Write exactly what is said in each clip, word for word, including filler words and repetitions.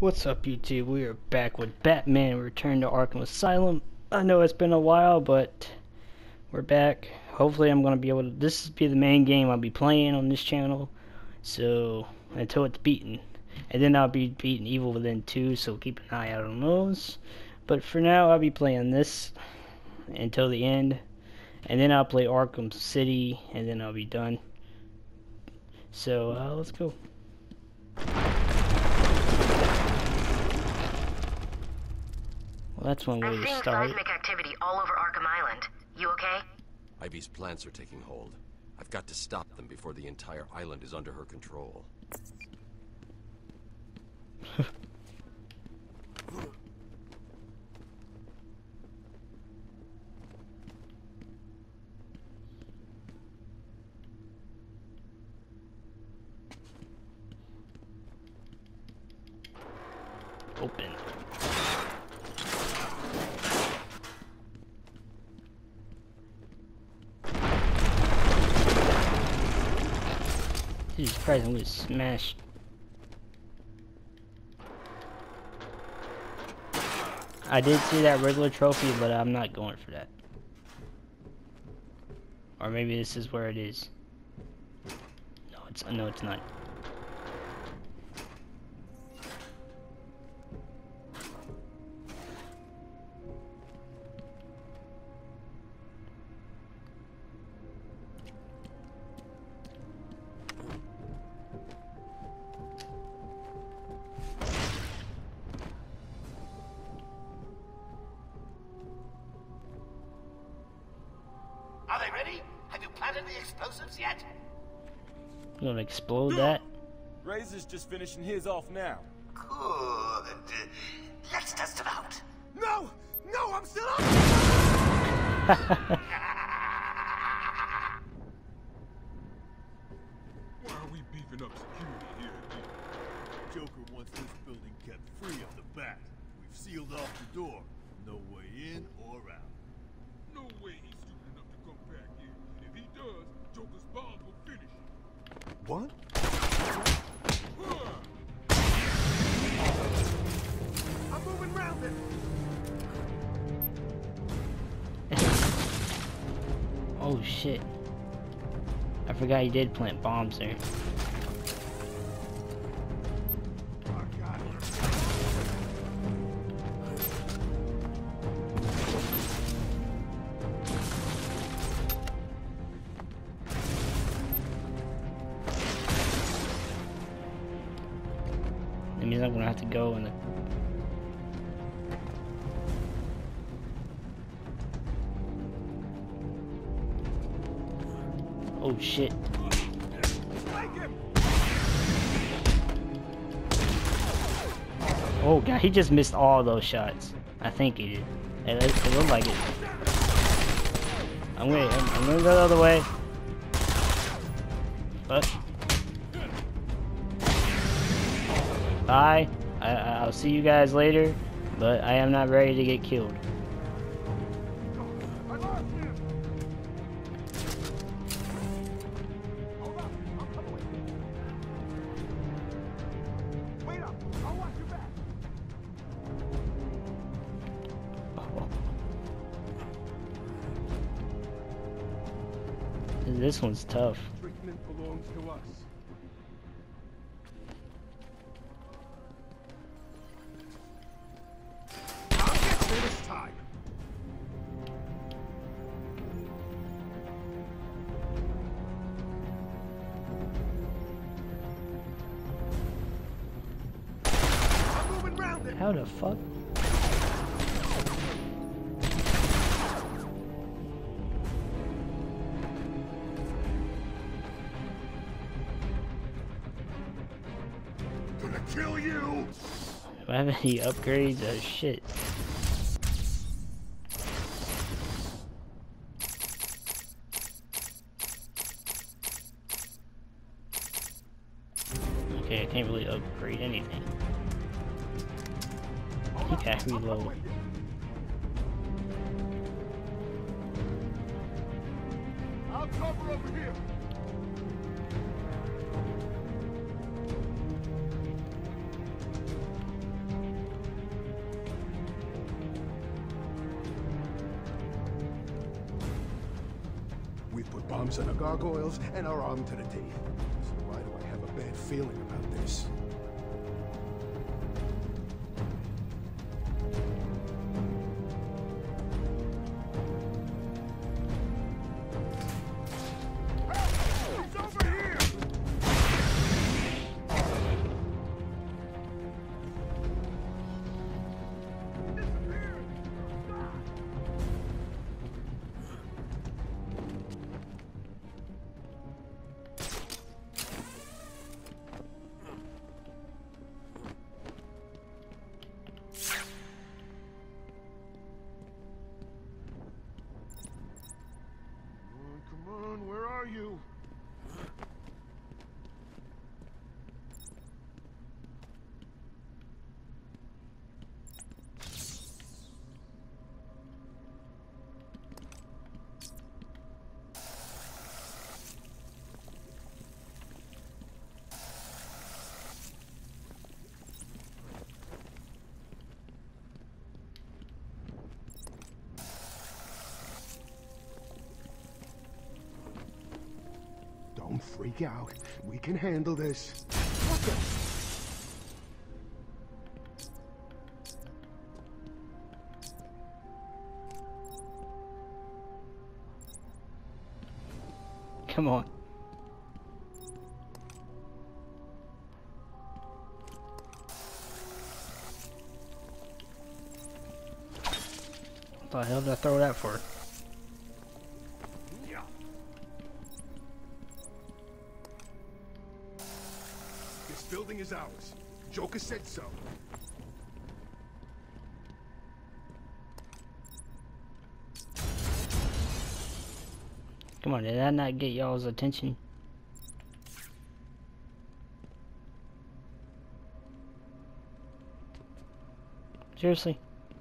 What's up, YouTube? We are back with Batman Return to Arkham Asylum. I know it's been a while, but we're back. Hopefully I'm going to be able to... This will be the main game I'll be playing on this channel. So, until it's beaten. And then I'll be beating Evil Within two, so keep an eye out on those. But for now, I'll be playing this until the end. And then I'll play Arkham City, and then I'll be done. So, uh, let's go. Well, that's one way I'm to seeing start. seismic activity all over Arkham Island. You okay? Ivy's plants are taking hold. I've got to stop them before the entire island is under her control. Open. Jesus Christ, I'm gonna smash. I did see that regular trophy, but I'm not going for that. Or maybe this is where it is. No, it's no, it's not. Are they ready? Have you planted the explosives yet? You gonna explode that? Razor's just finishing his off now. Good. Let's test it out. No! No, I'm still up! Why are we beefing up security here again? Joker wants this building kept free of the bat. We've sealed off the door. No way in or out. No way he's stupid enough to come back here. If he does, Joker's bomb will finish him. What? I'm moving round it. Oh shit. I forgot he did plant bombs there. That means I'm gonna have to go in the... Oh shit. Oh god, he just missed all those shots. I think he did. It, it, it looked like it. I'm gonna, I'm, I'm gonna go the other way. But bye. I, I'll see you guys later, but I am not ready to get killed. This one's tough. Treatment belongs to us. I'll get you this time. I'm moving round it. How the fuck? Gonna kill you. Do I have any upgrades? Oh shit. Okay, I can't really upgrade anything. I think I reload. I'll cover over here. bombs on the gargoyles and are armed to the teeth. So why do I have a bad feeling about this? You. Don't freak out. We can handle this. What the? Come on. What the hell did I throw that for? This building is ours. Joker said so. Come on, did that not get y'all's attention? Seriously?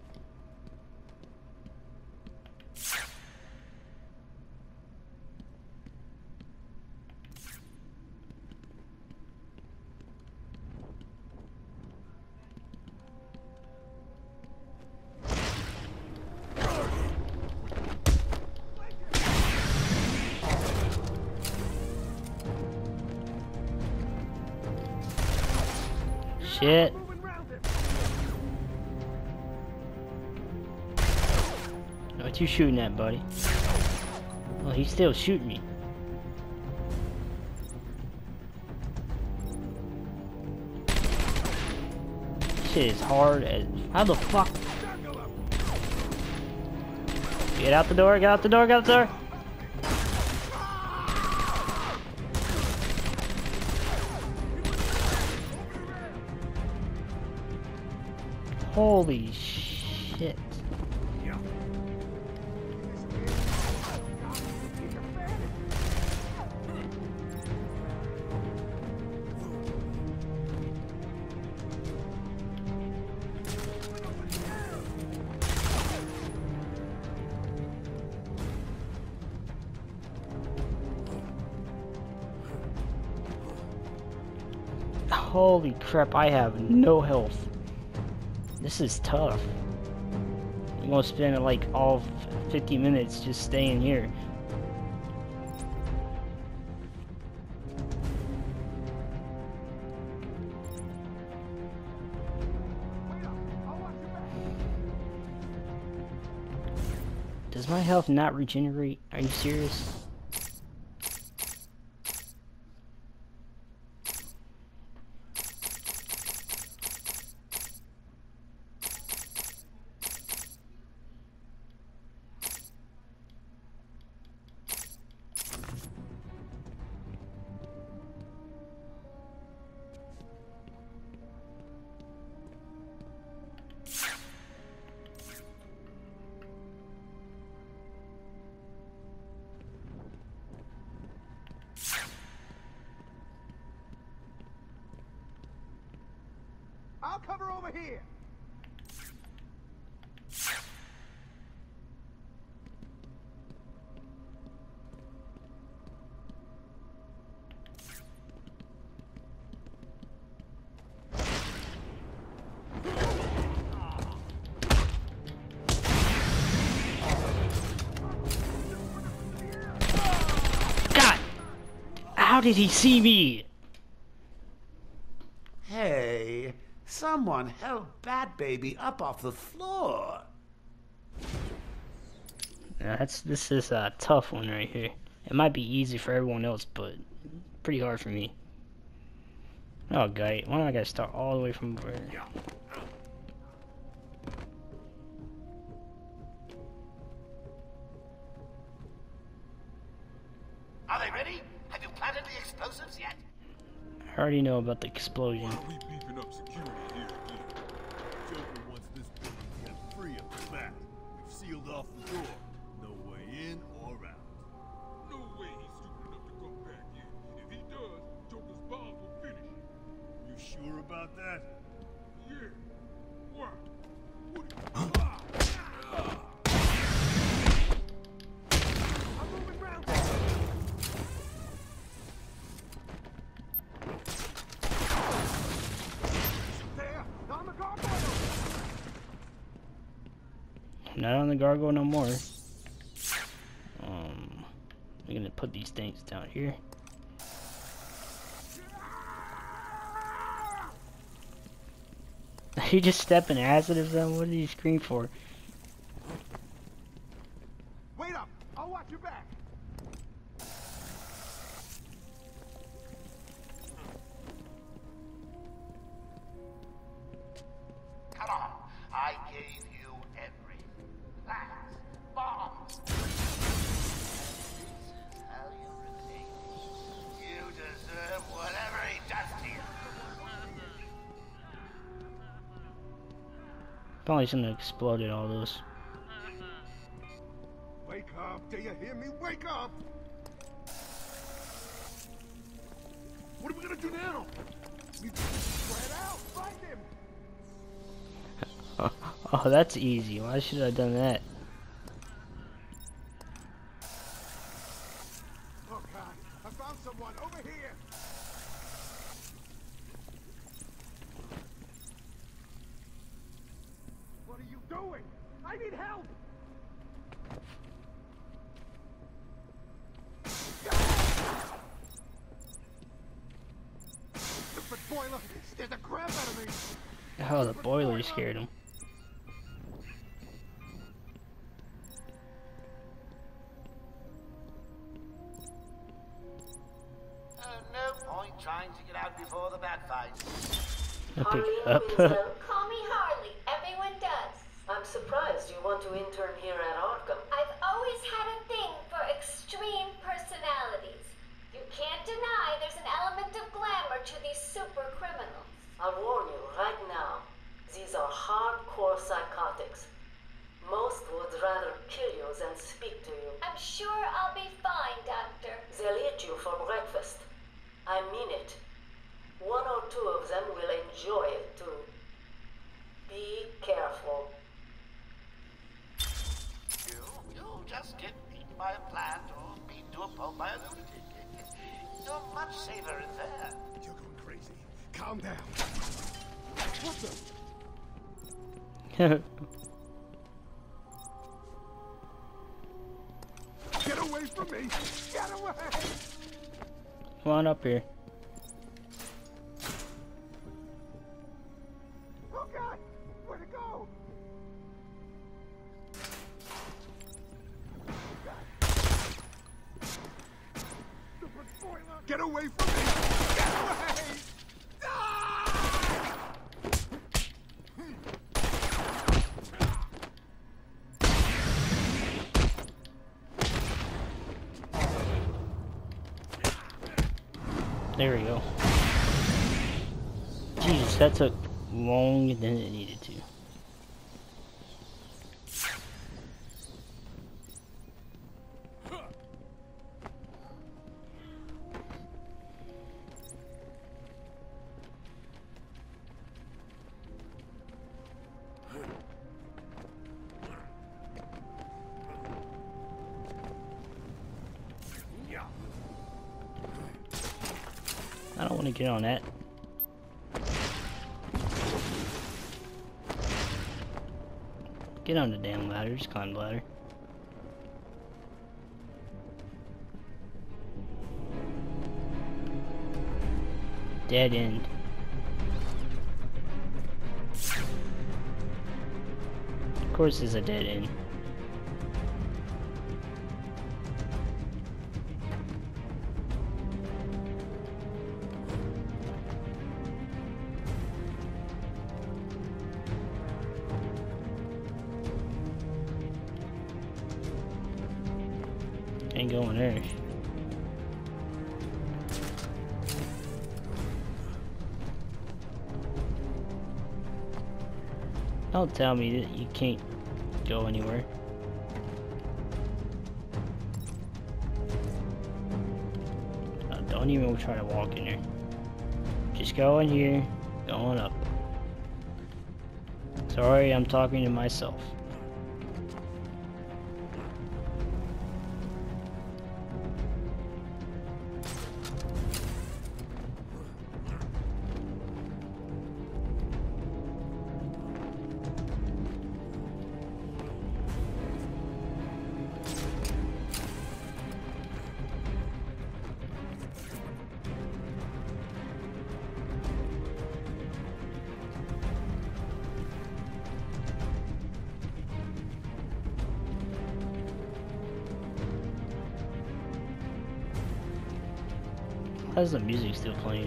Shit. What you shooting at, buddy? Well, he's still shooting me. Shit is hard as... How the fuck? Get out the door, get out the door, get out the door! Holy shit. Holy crap, I have no health. This is tough. I'm gonna spend like all fifty minutes just staying here. Does my health not regenerate? Are you serious? I'll cover over here. How did he see me? Hey, someone help Bat Baby up off the floor. Yeah, that's this is a tough one right here. It might be easy for everyone else, but pretty hard for me. Oh, guy, why do I gotta start all the way from where? Are they ready? Have you planted the explosives yet? I already know about the explosion. Why are we beefing up security here again? Joker wants this building kept free of the bat. We've sealed off the door. No way in or out. No way he's stupid enough to come back in. If he does, Joker's bomb will finish him. You sure about that? Yeah. Why? What do you... Ah! Ah! I'm moving round. There, on the gargoyle. Not on the gargoyle no more. Um, I'm gonna put these things down here. Are you just stepping acid or something? What did you scream for? Wait up. I'll watch your back. Come on. I gave you every last bomb. How you repay me. You deserve whatever he does to you. Probably shouldn't have exploded all those. Wake up. Do you hear me? Wake up. What are we gonna do now? We spread out. Find him. Oh, that's easy. Why should I have done that? Oh God! I found someone over here. What are you doing? I need help. Stupid boiler scared the crap out of me. Oh, the boiler scared him. Uh, no point trying to get out before the bat fight. I'll pick Harley it up. Winslow, call me Harley. Everyone does. I'm surprised you want to intern here at Arkham. I've always had a thing for extreme personalities. You can't deny there's an element of glamour to these super criminals. I'll warn you right now. These are hardcore psychotics. Most would rather kill you than speak to you. I'm sure I'll be fine, Doctor. They'll eat you for breakfast. I mean it. One or two of them will enjoy it too. Be careful. You, you just get eaten by a plant or beaten to a pulp by a lunatic. You're much safer in there. You're going crazy. Calm down. What the? Get away from me! Get away! Come on up here. Oh God! Where'd it go? Stupid spoiler! Get away from me! Get away! Ah! There we go. Jesus, that took longer than it needed to. I don't want to get on that. Get on the damn ladder, just climb the ladder. Dead end. Of course it's a dead end. Ain't going there. Don't tell me that you can't go anywhere. Uh, don't even try to walk in there. Just go in here, going up. Sorry, I'm talking to myself. How's the music still playing?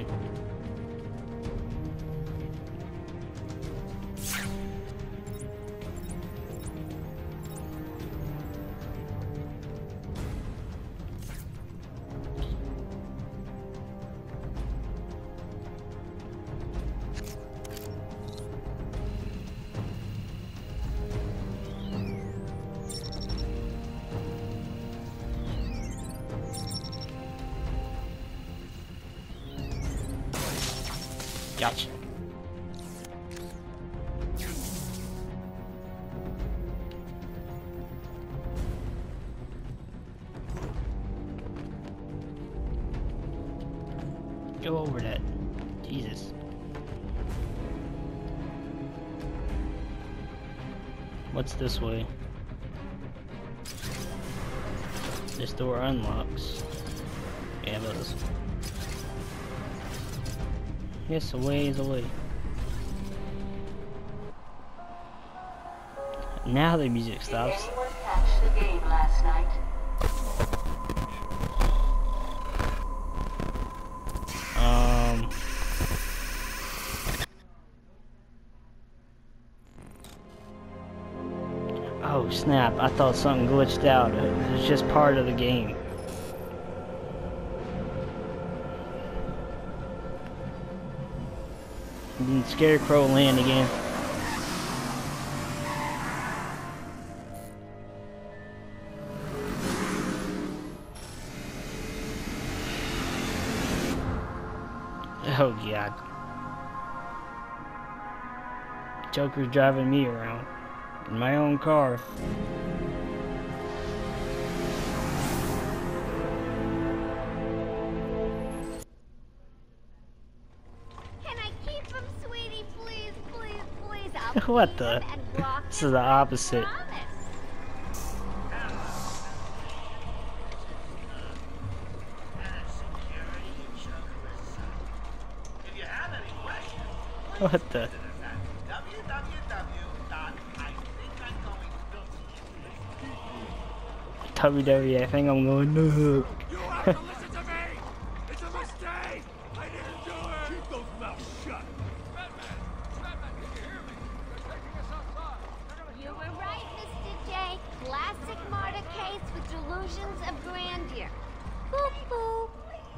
Gotcha. Go over that. Jesus. What's this way? This door unlocks. Yeah, but this. Yes, a ways away. Now the music stops. Did anyone catch the game last night? Um. Oh snap! I thought something glitched out. It was just part of the game. And then Scarecrow land again. Oh god. Joker's driving me around in my own car. What the? This is the opposite. What the? W W E, I think I'm going no. You have to listen to me! It's a mistake! I didn't do it! Keep those mouths shut! Batman! Batman, can you hear me? They're taking us outside. They're gonna You kill were us. right, Mister J. Classic Marta case with delusions of grandeur. Boop boop.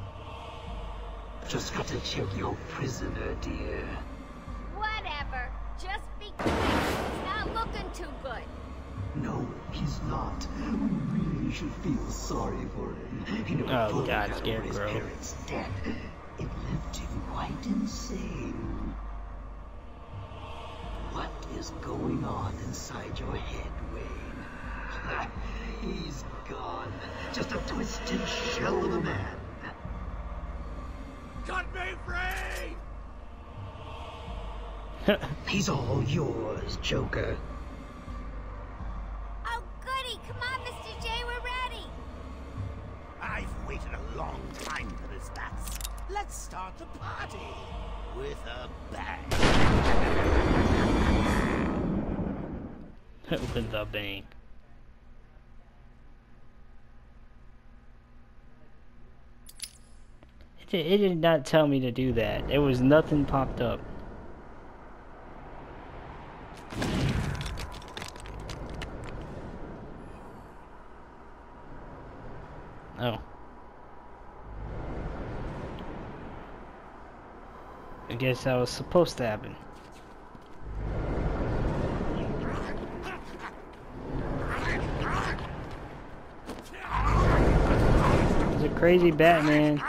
Just got to check your prisoner, dear. Whatever. Just be quick. It's not looking too good. No, he's not. We really should feel sorry for him. He never Oh, fully God, got over his Scarecrow. parents' death. It left him quite insane. What is going on inside your head, Wayne? He's gone. Just a twisted shell of a man. Cut me free! He's all yours, Joker. Oh, goody. Come on, Mister J. We're ready. I've waited a long time for this, Bats. Let's start start the party with a bang. With the bang. It did, it did not tell me to do that. There was nothing popped up. Oh. I guess that was supposed to happen. It's a crazy Batman.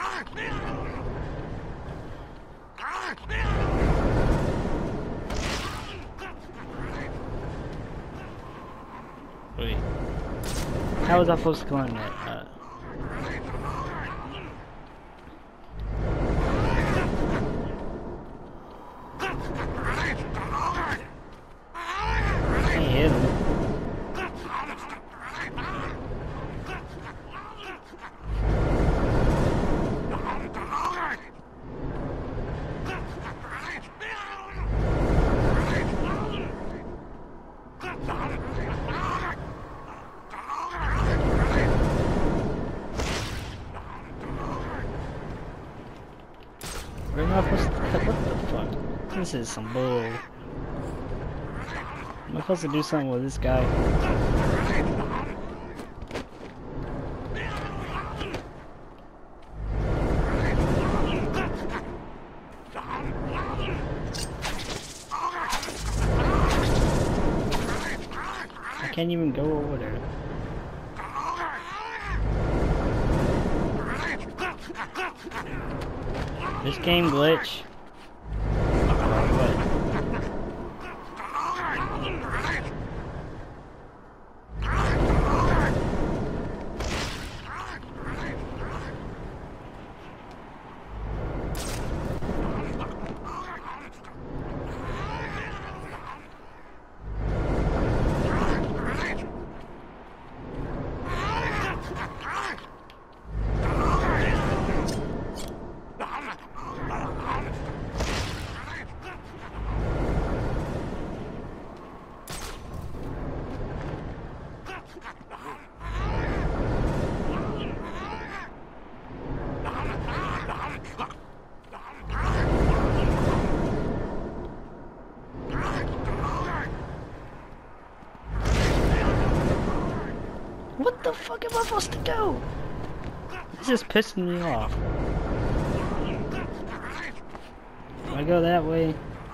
Wait. How was I supposed to climb that? Uh, can't hit him. Where am I supposed to, what the fuck? This is some bull. Am I supposed to do something with this guy? I can't even go over there. This game glitch. What the fuck am I supposed to go? This is pissing me off. Do I go that way?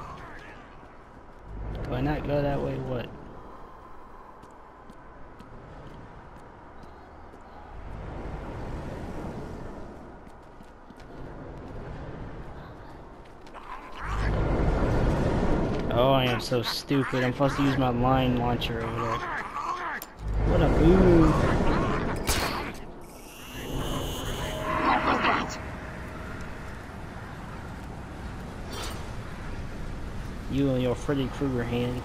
Do I not go that way? What? Oh, I am so stupid. I'm supposed to use my line launcher over there. What a boo. What was that? You and your Freddy Krueger hands.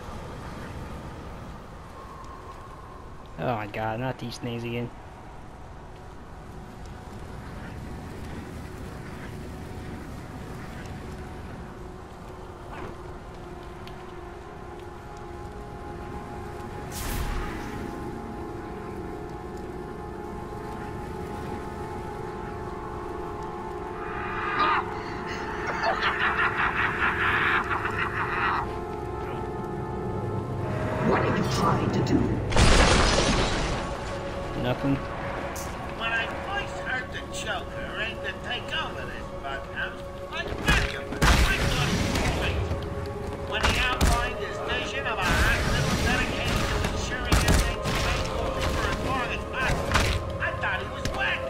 Oh my god, not these things again. What are you trying to do? Nothing. When I first heard the Joker aimed to take over this bug house, I many of them, I thought he was crazy. When he outlined his vision of a hospital dedicated to ensuring inmates stay open for as long as possible, I thought he was wacky.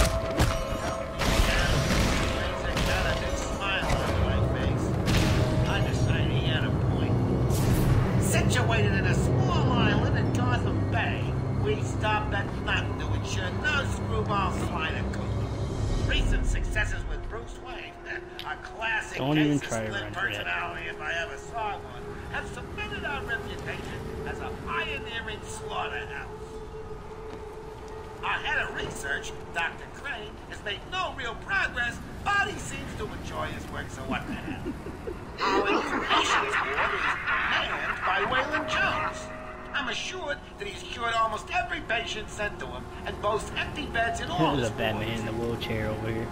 Yeah, he got a big smile on my face. I decided he had a point. Situated in a small island in Gotham Bay, we stopped at nothing to ensure no screwball slide of Cooper. Recent successes with Bruce Wayne, a classic Don't case even of try to split run for that. personality if I ever saw one, have cemented our reputation as a pioneering slaughterhouse. Our head of research, Doctor Crane, has made no real progress, but he seems to enjoy his work, so what the hell? Our patients ward is manned by Waylon Jones. I'm assured that he's cured almost every patient sent to him and boasts empty beds in all There's his a Batman wards. in the wheelchair over here.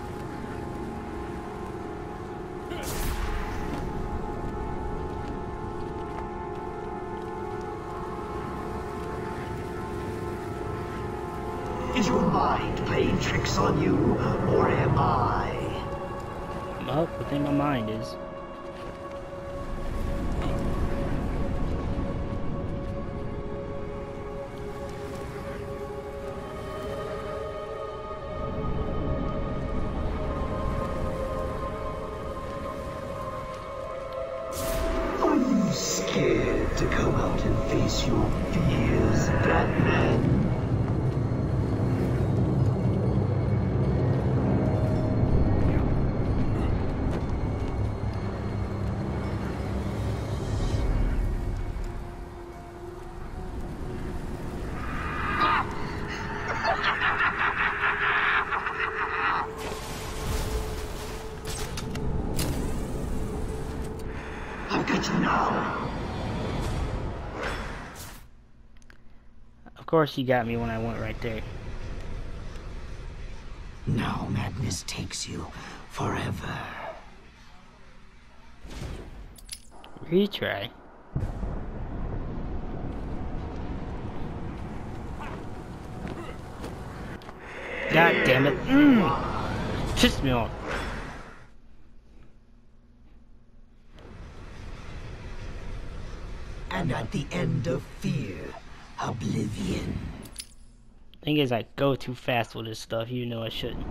Is your mind playing tricks on you, or am I? Well, the thing my mind is. Are you scared to come out and face your fears, Batman? I'll get you now. Of course he got me when I went right there. Now madness takes you forever. Retry. God damn it. Mm. Pissed me off. And at the end of fear, oblivion. Thing is, I go too fast with this stuff, you know I shouldn't.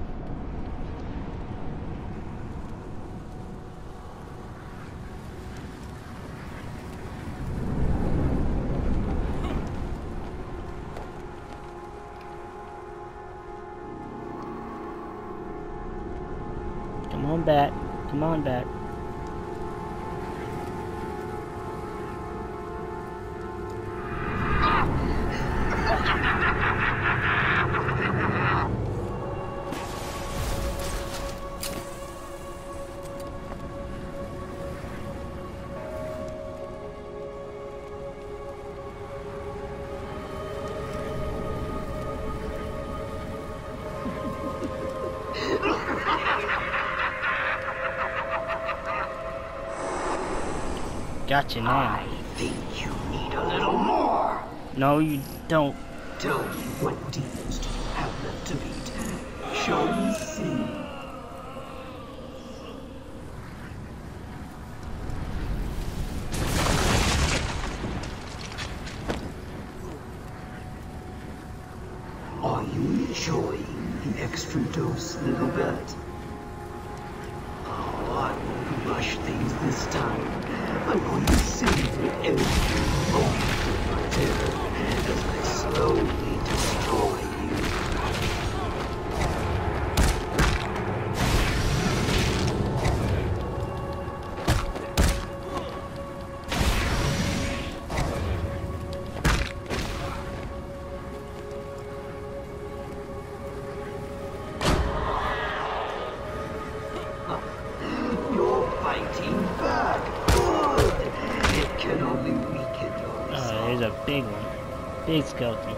Come on back. Come on back. Gotcha now. I think you need a little more. No, you don't. Tell me, what demons do you have left to beat? Shall we see? Are you enjoying the extra dose, little bat? Oh, I won't rush things this time. I'm going to savor every moment of my terror as I slowly destroy you. You're fighting back. Good. It can only weaken your Oh, resolve. there's a big one. Big skeleton.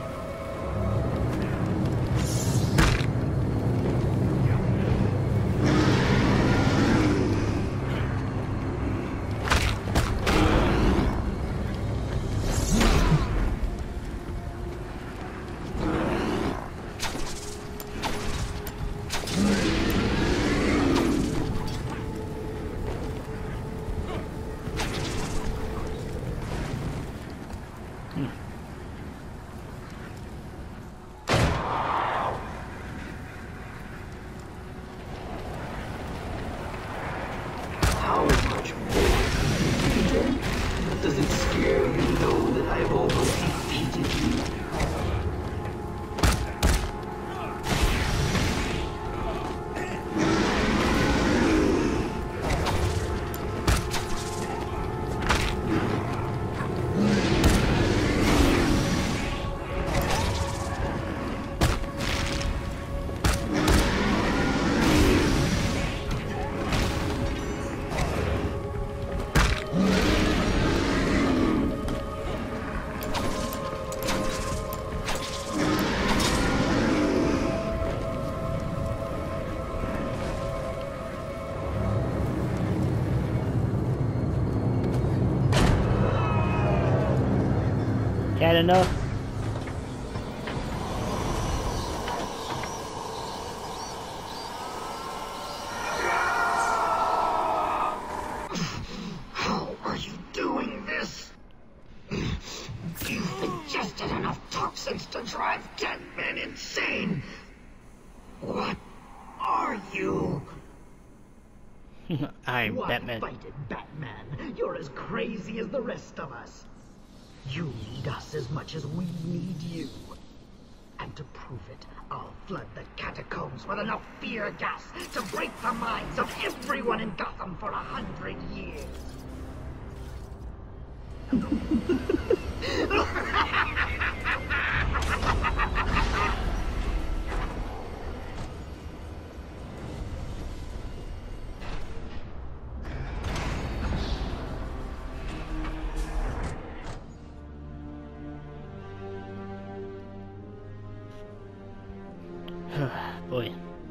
How much more can you take? Does it scare you to know that I've almost defeated you? Had enough? How are you doing this? You've ingested enough toxins to drive ten men insane. What are you? I'm Why Batman. fight it, Batman? You're as crazy as the rest of us. You need us as much as we need you. And to prove it, I'll flood the catacombs with enough fear gas to break the minds of everyone in Gotham for a hundred years. Boy.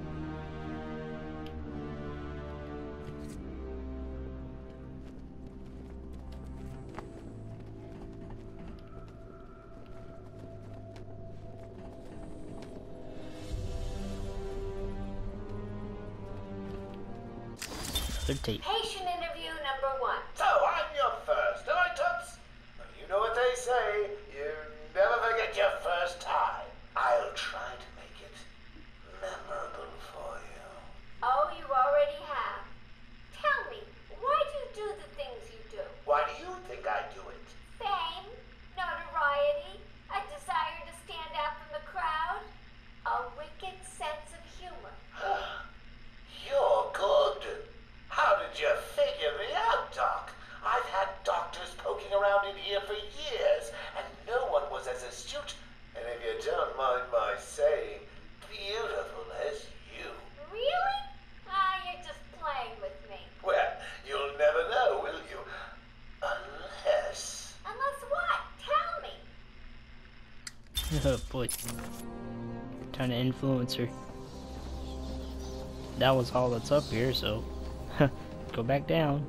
Good tape. Patient interview number one. So, I'm your first, am I, Toots? Well, you know what they say, you never forget your first time. I'll try to make it memorable for you. Oh, you already have. Tell me, why do you do the things you do? Why do you think I do it? Fame, notoriety, a desire to stand out from the crowd, a wicked sense of humor. You're good. How did you figure me out, Doc? I've had doctors poking around in here for years, and no one was as astute, and if you don't mind my saying, beautiful as you. Really? Ah, you're just playing with me. Well, you'll never know, will you? Unless... Unless what? Tell me. Oh boy. Trying to influence her. That was all that's up here, so go back down.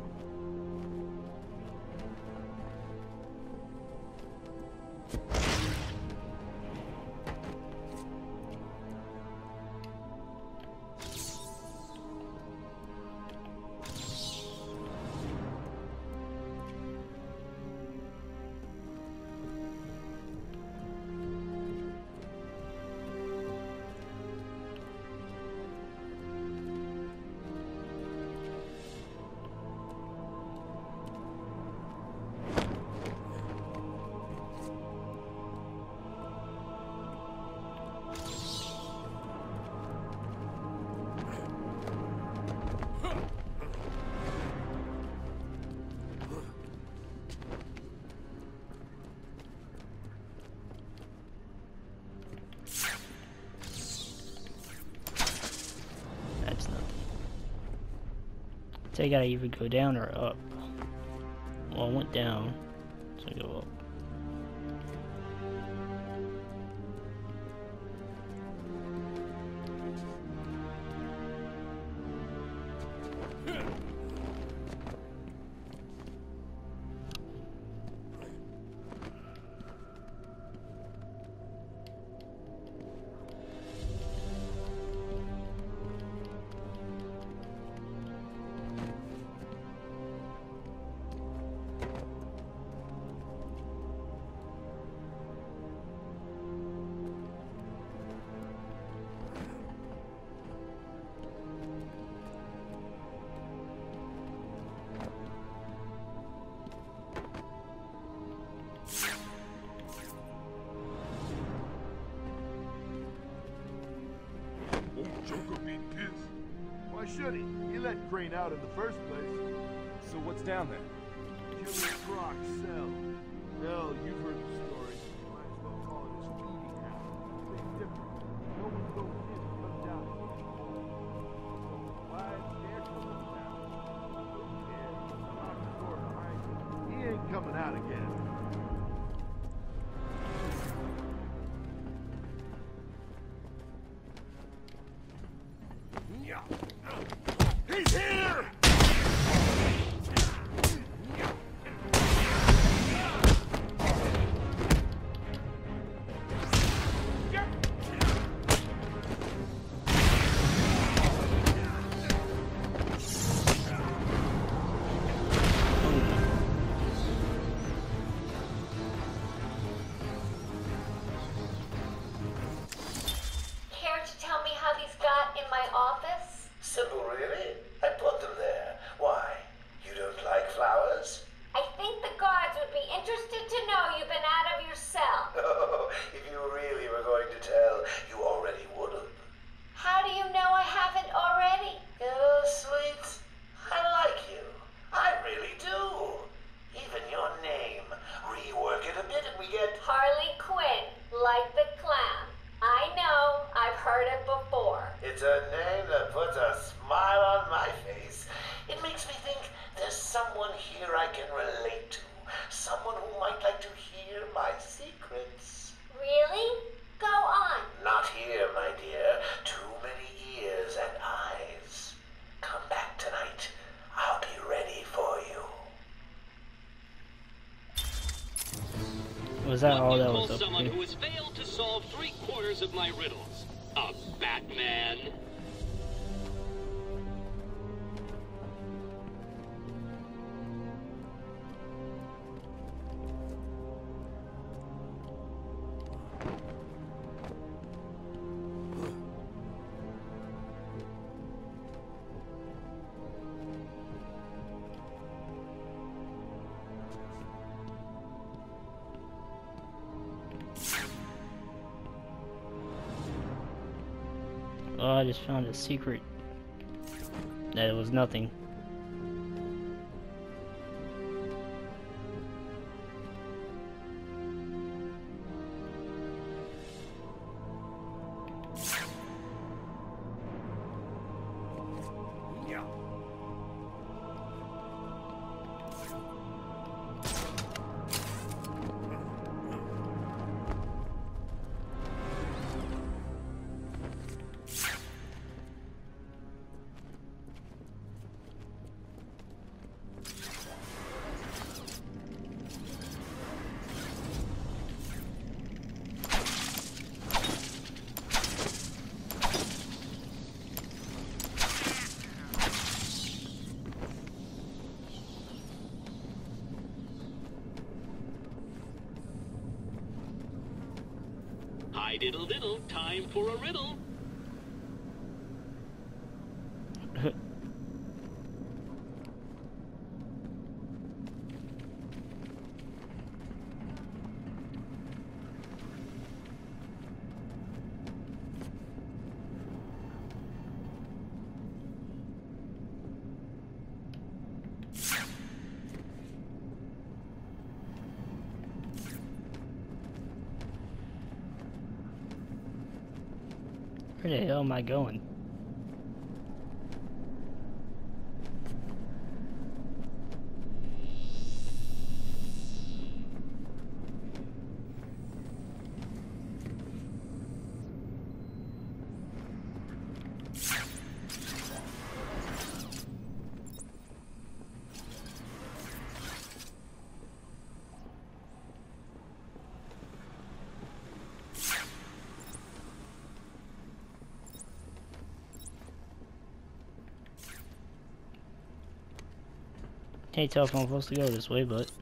So I gotta either go down or up. Well, I went down, so I go up. Joker be pissed. Why should he? He let Crane out in the first place. So what's down there? Killer Croc cell. Hell, you've heard the story. Might as well call it his feeding house. Big difference. No one goes in and comes out. So why is Scarecrow coming out? Who cares? Lock the door behind him. He ain't coming out again. He's here! I can relate to. Someone who might like to hear my secrets. Really? Go on. Not here, my dear. Too many ears and eyes. Come back tonight. I'll be ready for you. Was that all What do you that call was up someone here? who has failed to solve three quarters of my riddles? A Batman? Oh, I just found a secret. That it was nothing. Hi diddle diddle, time for a riddle. Where the hell am I going? Can't tell if I'm supposed to go this way, but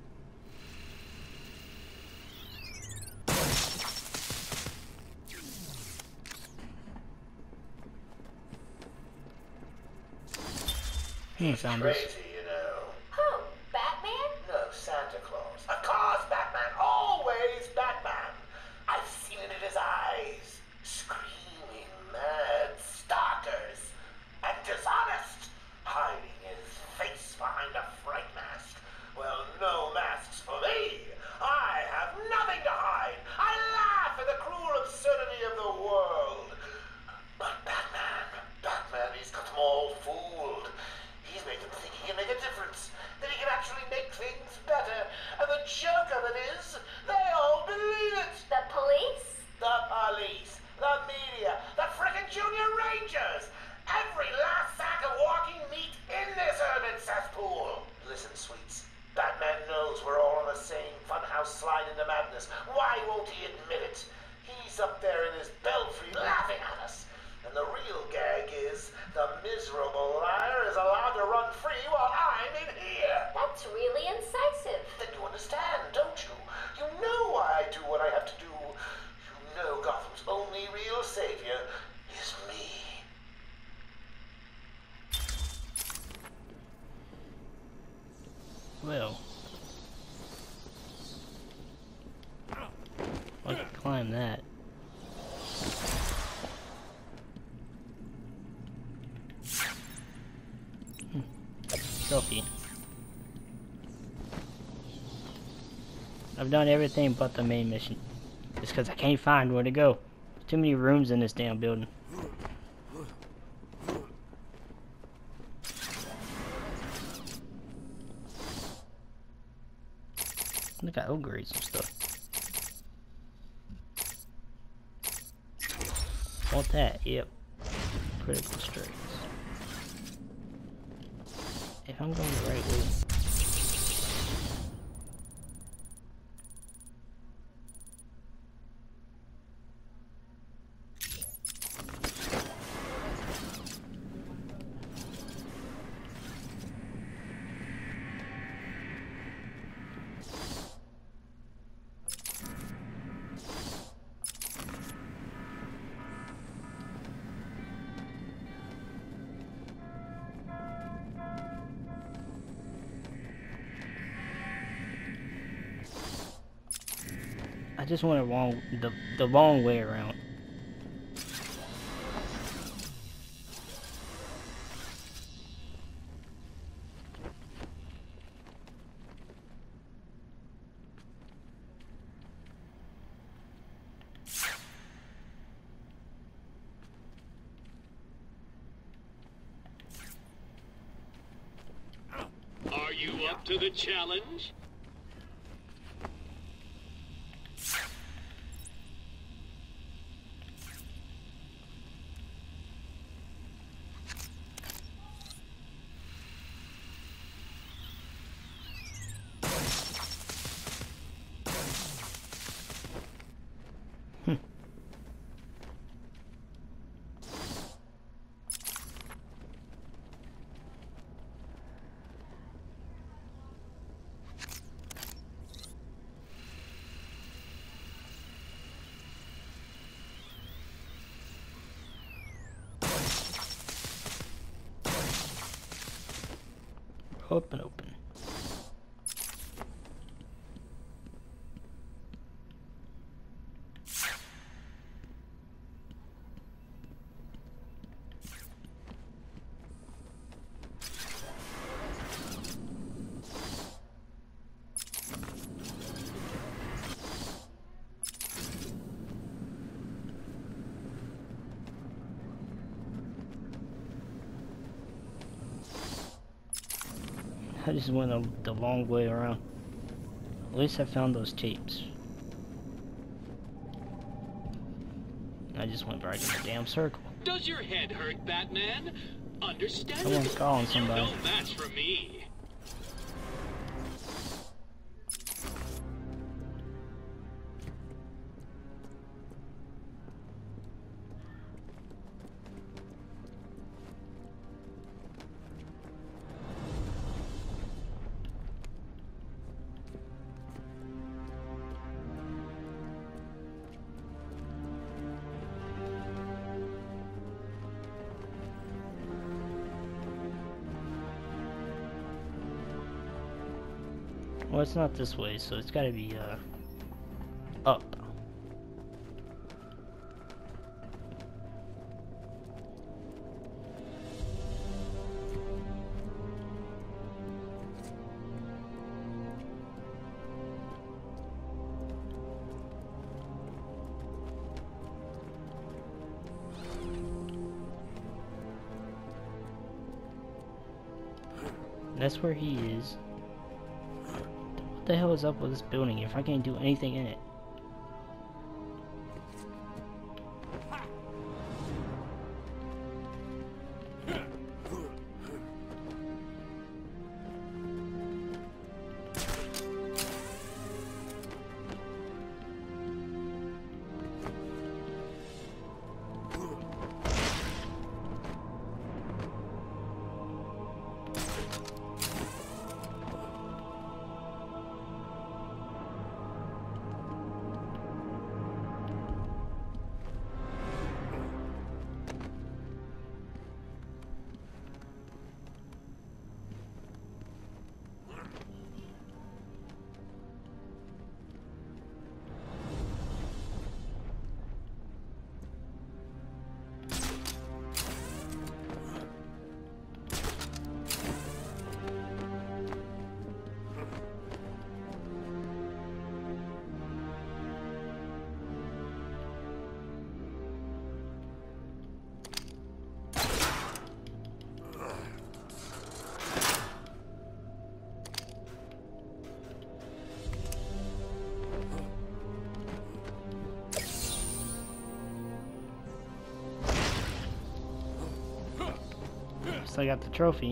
hmm, found this. Crazy, you know. Who? Batman? No, Santa Claus. Of course, Batman. Always Batman. I've seen it in his eyes. Screaming mad stalkers. And dishonest. Hiding his face behind a fright mask. Well, no masks for me. I have nothing to hide. I laugh at the cruel absurdity of the world. But Batman, Batman, he's got them all fooled. He's made them think he can make a difference, that he can actually make things better. And the joke of it is, they all believe it. The police? The police, the media, the frickin' junior rangers. Every last sack of walking meat in this urban cesspool. Listen, sweets. Batman knows we're all on the same funhouse slide into madness. Why won't he admit it? He's up there in his belfry laughing at us. And the real gag is, the miserable liar is allowed to run free while I'm in here. That's really incisive. Then you understand, don't you? You know why I do what I have to do. You know Gotham's only real savior is me. Well, I can climb that. Hmm. Trophy. I've done everything but the main mission. Just because I can't find where to go. There's too many rooms in this damn building. They got upgrades and stuff. Want that? Yep. Critical strikes. If I'm going the right way. I just went the wrong, the, the long way around. Are you up to the challenge? Open, open. I just went a, the long way around. At least I found those tapes. I just went right in the damn circle. Does your head hurt, Batman? Understandable. Someone's calling somebody. You know that's for me. Well, it's not this way, so it's gotta be, uh, up. That's where he is. What the hell is up with this building if I can't do anything in it? I got the trophy.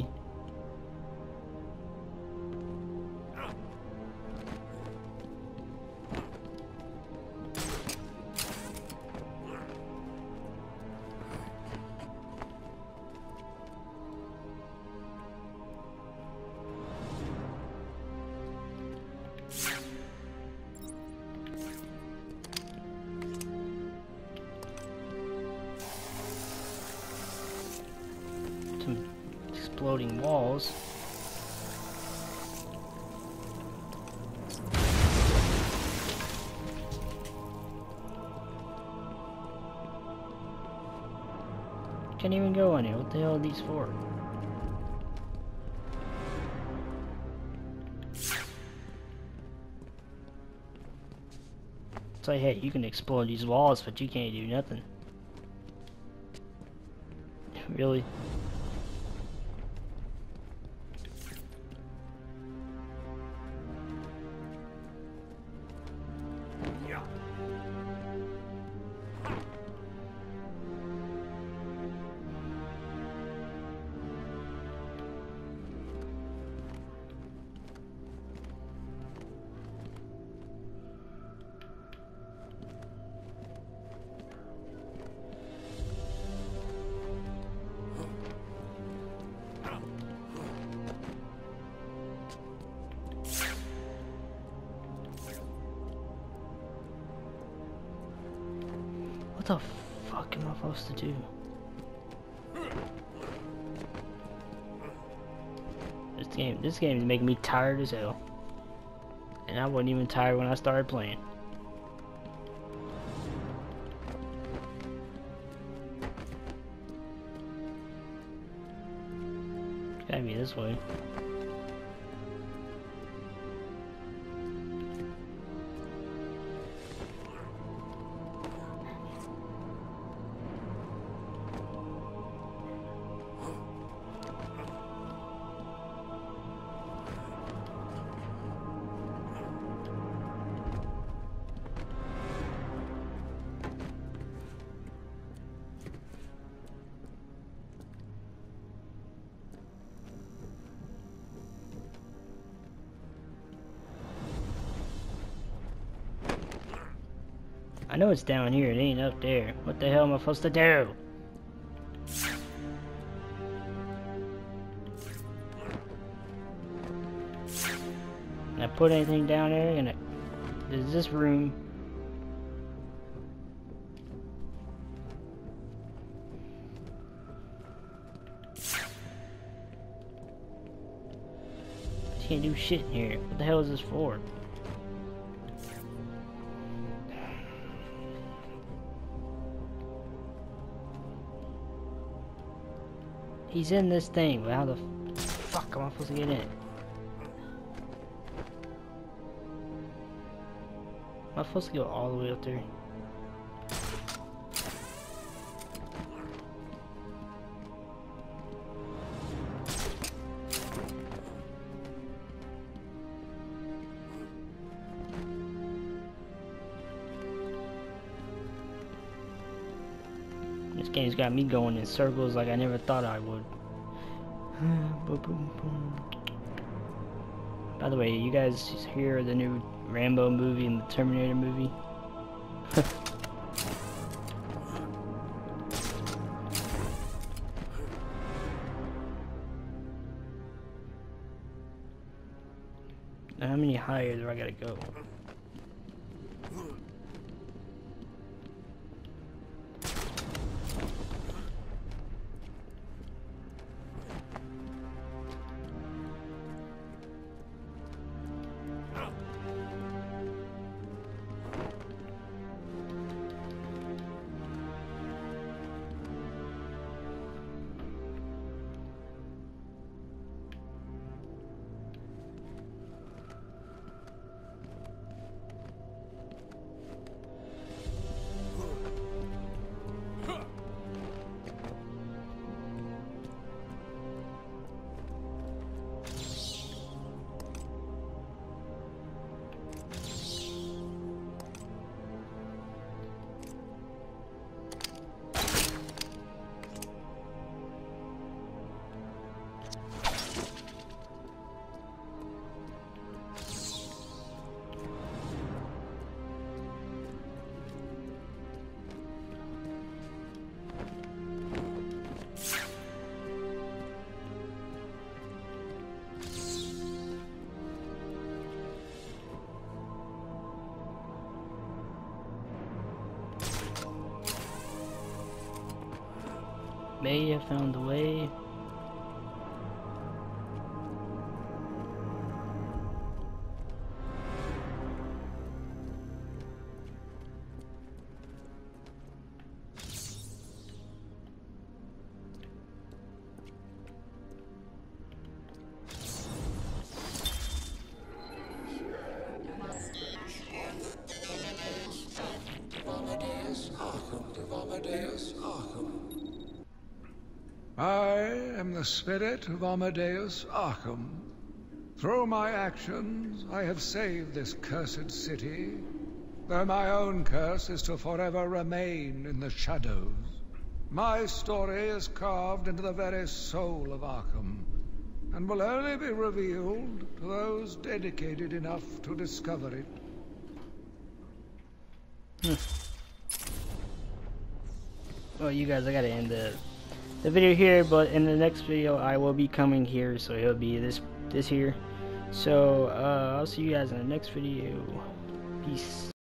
Some exploding walls. Can't even go in here. What the hell are these for? It's like, hey, you can explode these walls, but you can't do nothing. Really? What the fuck am I supposed to do? This game, this game is making me tired as hell. And I wasn't even tired when I started playing. Gotta be this way. I know it's down here, it ain't up there. What the hell am I supposed to do? Can I put anything down there? And there's this room. Can't do shit in here. What the hell is this for? He's in this thing, but how the fuck am I supposed to get in? Am I supposed to go all the way up there? This game's got me going in circles like I never thought I would. By the way, you guys hear the new Rambo movie and the Terminator movie? Now, how many higher do I gotta go? May have found a way. I am the spirit of Amadeus Arkham. Through my actions, I have saved this cursed city, though my own curse is to forever remain in the shadows. My story is carved into the very soul of Arkham, and will only be revealed to those dedicated enough to discover it. Hmm. Well, you guys, I gotta end the the video here, but in the next video I will be coming here, so it'll be this this here. So uh, I'll see you guys in the next video. Peace.